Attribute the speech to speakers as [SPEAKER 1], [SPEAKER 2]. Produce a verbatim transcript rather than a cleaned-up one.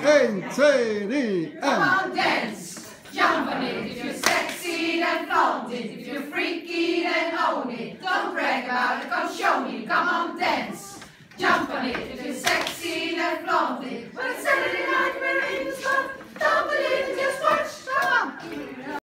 [SPEAKER 1] één, twee, drie, en...
[SPEAKER 2] Come on, dance. Jump on it. If you're sexy, then flaunt it. If you're freaky, then own it. Don't brag about it, come show me. Come on, dance. Jump on it. If you're sexy, then flaunt it.